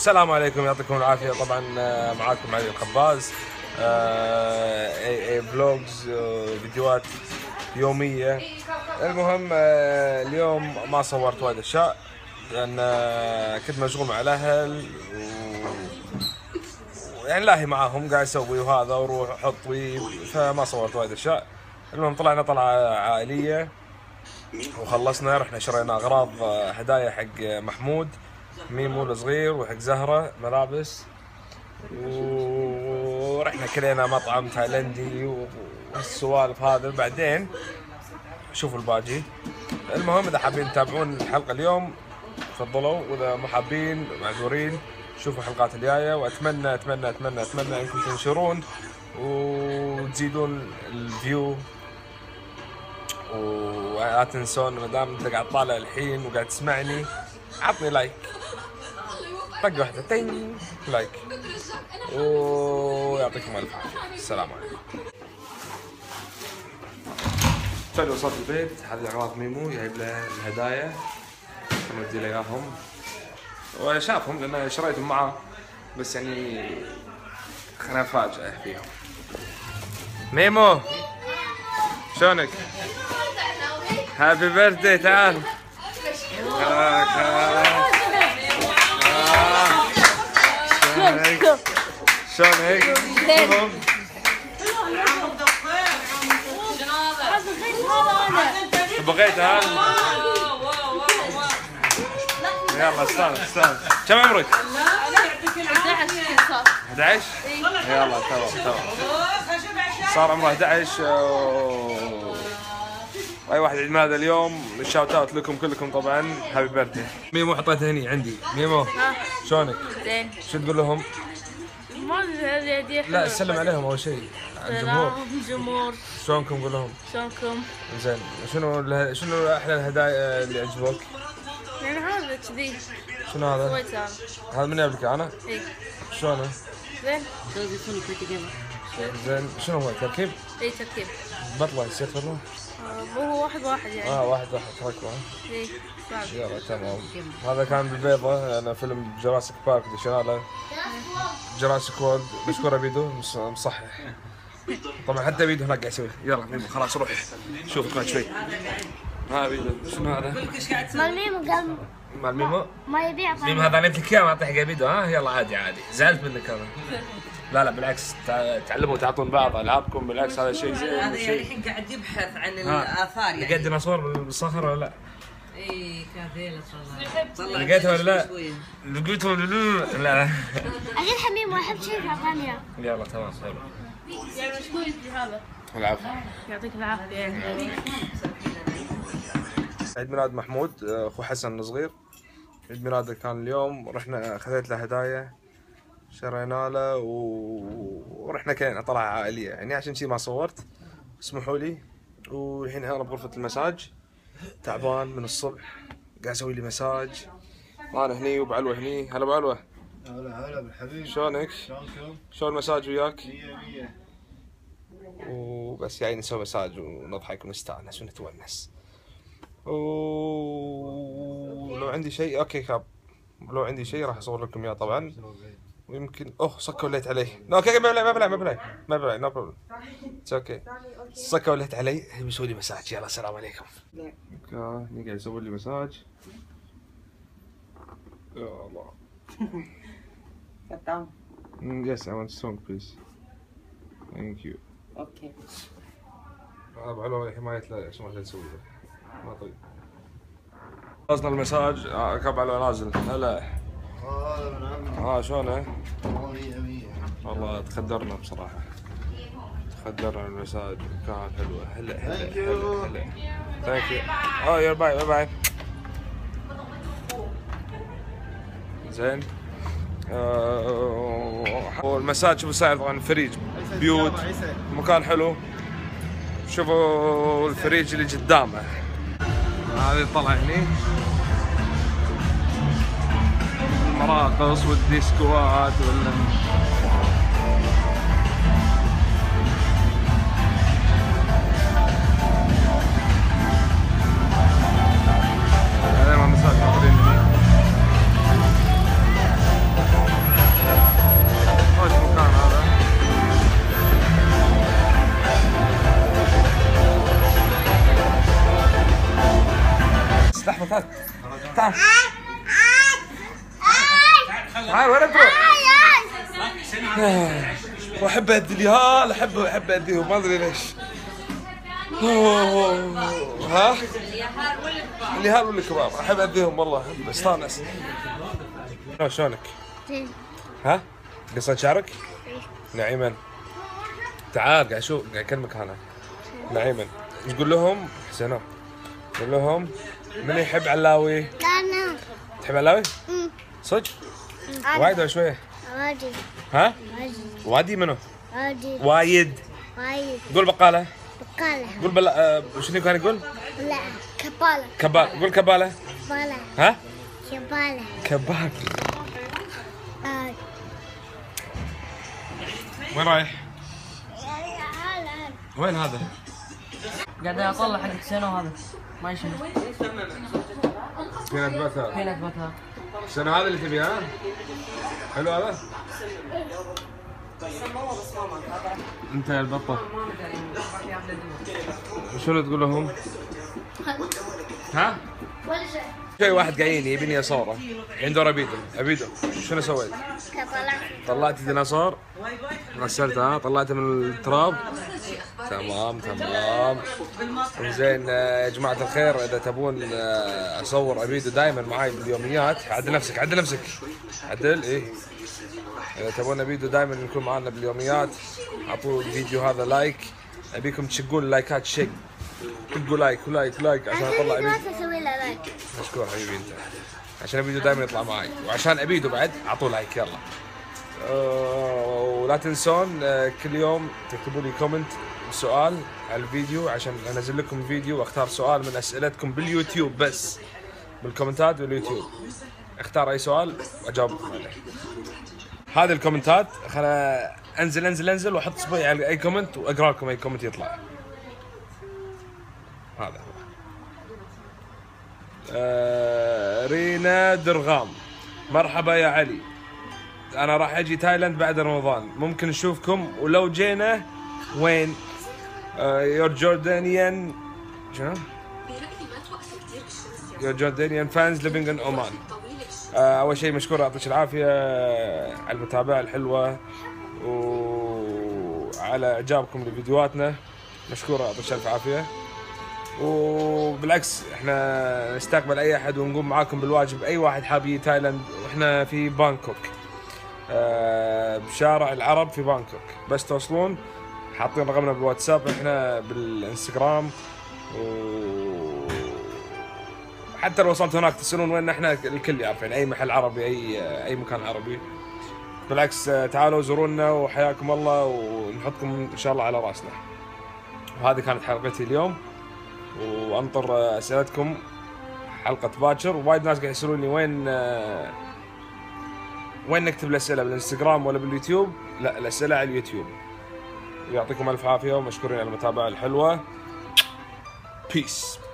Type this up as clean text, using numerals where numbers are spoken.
السلام عليكم، يعطيكم العافية. طبعا معاكم علي الخباز. فلوجز فيديوهات يومية. المهم اليوم ما صورت وايد اشياء لان كنت مشغول مع الاهل يعني لاهي معاهم قاعد اسوي وهذا وروح احط ويب، فما صورت وايد اشياء. المهم طلعنا طلعة عائلية وخلصنا، رحنا شرينا اغراض هدايا حق محمود ميمو الصغير وحق زهرة ملابس، ورحنا كلينا مطعم تايلندي والسوالف هذا. بعدين شوفوا الباقي. المهم اذا حابين تتابعون الحلقة اليوم تفضلوا، واذا مو حابين معذورين شوفوا الحلقات الجاية. واتمنى اتمنى اتمنى اتمنى انكم تنشرون وتزيدون الفيو، ولا تنسون ما دام انت قاعد طالع الحين وقاعد تسمعني عطني لايك، طق واحدة تين لايك، ويعطيكم الف عافية. السلام عليكم. فعلا وصلت البيت، هذه اغراض ميمو جايب له الهدايا نودي له اياهم، وشافهم لان شريتهم معاه، بس يعني خلينا نفاجئه فيهم. ميمو شلونك؟ هابي بيرثدي، تعال. شلونك؟ بغيت ها؟ يلا استانس. كم عمرك؟ 11. يلا تمام. صار عمره 11. اي واحد عيد ميلاده اليوم، الشاوت اوت لكم كلكم طبعا. هابي بيرثدي. ميمو حطيتها هني عندي. ميمو شلونك؟ زين. شو تقول لهم؟ ما لا سلم عليهم اول شيء. الجمهور شلونكم؟ قول لهم شلونكم؟ زين. شنو احلى الهدايا اللي عجبوك؟ يعني هذا كذي. شنو هذا؟ سويت هذا من يبلك انا؟ اي. شلونه؟ زين. زين. شنو هو تركيب؟ اي تركيب. بطلة يصير بطلة؟ هو واحد يعني. واحد تركبه. اي يلا تمام. هذا كان بالبيضة، انا فيلم جراسيك بارك دشناله جراسيك وورلد. مشكورة بيدو مصحح طبعا، حتى بيدو هناك قاعد يسوي. يلا ميمو خلاص روح شوفك بعد شوي. ها بيدو شنو هذا؟ مال ميمو قال مال ميمو؟ ما يبيع. ميمو هذا علمت لك اياه ما اعطيه حق بيدو. ها يلا عادي زعلت منك انا. لا بالعكس، تعلموا تعطون بعض العابكم، بالعكس هذا شيء زين. هذا يعني الحين قاعد يبحث عن الاثار يعني. لقيت ديناصور بالصخر ولا لا؟ اي كافيله طلع. لقيتها ولا لا؟ لقيتها ولا لا؟ اكيد حميم ما احب شيء اعطاني اياه. يلا تمام حلو. يعني مشكور في هذا. العفو. يعطيك العافيه. عيد ميلاد محمود اخو حسن الصغير، عيد ميلاده كان اليوم. رحنا اخذت له هدايا شرينا له ورحنا كلنا طلعة عائلية يعني، عشان شي ما صورت اسمحوا لي. والحين انا بغرفة المساج تعبان من الصبح، قاعد اسوي لي مساج. انا هني وبعلوه هني. هلا بعلوه. هلا بالحبيب. شلونك؟ شلونكم؟ شلون المساج وياك؟ 100. وبس يعني نسوي مساج ونضحك ونستانس ونتونس. ولو عندي شيء اوكي كاب، لو عندي شيء راح اصور لكم اياه طبعا. ويمكن سكوا الليت علي. اوكي ما بلاي نو بروبلم. اتس اوكي. سكوا الليت علي، بيسوي لي مساج. يلا السلام عليكم. هني قاعد يسوي لي مساج. يا الله. قطعوا. Yes, I want song please. Thank you. اوكي. هذا بعلوه حماية لا عشان ما تسوي له. ما طيب. خلصنا المساج. كاب على نازل. هلا. هذا من عمي. شلونه؟ 100. والله تخدرنا بصراحة. تخدرنا المساج كانت حلوة. هلا. ثانك يو. يور باي. زين. والمساج شوفوا سعر طبعا فريج بيوت مكان حلو. شوفوا الفريج اللي قدامه. هذه طلع هني المراقص والديسكوات هذا مساج موجودين هني. تعال تعال وين تروح؟ واحب اهدي اليهال، احب اهديهم ما ادري ليش. ها؟ اليهال والكبار احب اهديهم والله، استانس. شلونك؟ ها؟ قصيت شعرك؟ نعيما تعال قاعد شو قاعد اكلمك انا. نعيما تقول لهم حسنا، قول لهم من يحب علاوي؟ انا. تحب علاوي؟ صدق؟ وايد ولا شويه؟ وايد. ها؟ وايد. وادي منو؟ وايد. وايد. وايد. قول بقاله. بقالة. قول بلا شنو كان يقول؟ لا كبالة. كبال. قول كباله. كبالة. ها؟ كبالة. كبال. وين رايح؟ وين هذا؟ قاعد اطلع حق حسين وهذا ما يشوف. فين اثبت هذا؟ فين اثبتها؟ السنة هذا اللي تبيه ها؟ حلو هذا؟ انت يا البطة شنو تقول لهم؟ ها؟ شيء واحد قايل يبيني صورة عنده عبيدو شنو سويت؟ طلعت الديناصور غسلته ها طلعته من التراب تمام. زين يا جماعة الخير اذا تبون اصور عبيدو دائما معاي باليوميات عدل نفسك عدل ايه اذا تبون عبيدو دائما يكون معنا باليوميات اعطوا الفيديو هذا لايك ابيكم تشقون اللايكات شق تلقوا لايك عشان اطلع عبيدو. اسوي له لايك. مشكور حبيبي انت عشان عبيدو دائما يطلع معي وعشان عبيدو بعد اعطوا لايك يلا. ولا تنسون كل يوم تكتبوا لي كومنت سؤال على الفيديو عشان انزل لكم فيديو واختار سؤال من اسئلتكم باليوتيوب بس بالكومنتات باليوتيوب اختار اي سؤال واجاوبكم عليه. هذه الكومنتات خلنا انزل واحط اصبعي على اي كومنت واقرا لكم اي كومنت يطلع. هذا هو. رينا درغام مرحبا يا علي انا راح اجي تايلاند بعد رمضان ممكن نشوفكم ولو جينا وين؟ يور جوردانيان شنو؟ يور جوردانيان فانز ليفينج ان عمان. اول شيء مشكور يعطيك العافيه على المتابعه الحلوه وعلى اعجابكم لفيديوهاتنا مشكور يعطيك الف عافيه وبالعكس احنا نستقبل اي احد ونقوم معاكم بالواجب اي واحد حاب يجي تايلاند واحنا في بانكوك بشارع العرب في بانكوك بس توصلون حاطين رقمنا بالواتساب احنا بالانستغرام حتى لو وصلت هناك تسألون وين احنا الكل يعرفين اي محل عربي اي مكان عربي بالعكس تعالوا زورونا وحياكم الله ونحطكم ان شاء الله على راسنا. وهذه كانت حلقتي اليوم وانطر اسئلتكم حلقة باكر ووايد ناس قاعد يسألوني وين نكتب الاسئلة بالانستغرام ولا باليوتيوب؟ لا الاسئلة على اليوتيوب. يعطيكم الف عافية ومشكورين على المتابعة الحلوة. بيس.